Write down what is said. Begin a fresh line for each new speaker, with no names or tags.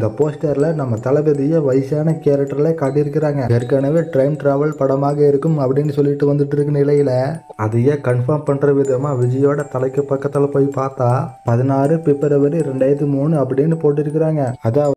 இந்த போஸ்டர்ல நம்ம தளபதியை வயசான கேரக்டர்ல காட்டியிருக்கிறாங்க. ஏற்கனவே டைம் டிராவல் படமாக இருக்கும் அப்படின்னு சொல்லிட்டு வந்துட்டு இருக்கு நிலையில அதையே கன்ஃபார்ம் பண்ற விதமா விஜயோட தலைக்கு பக்கத்துல போய் பார்த்தா 16 பிப்ரவரி 2003 அப்படின்னு போட்டிருக்கிறாங்க. அதாவது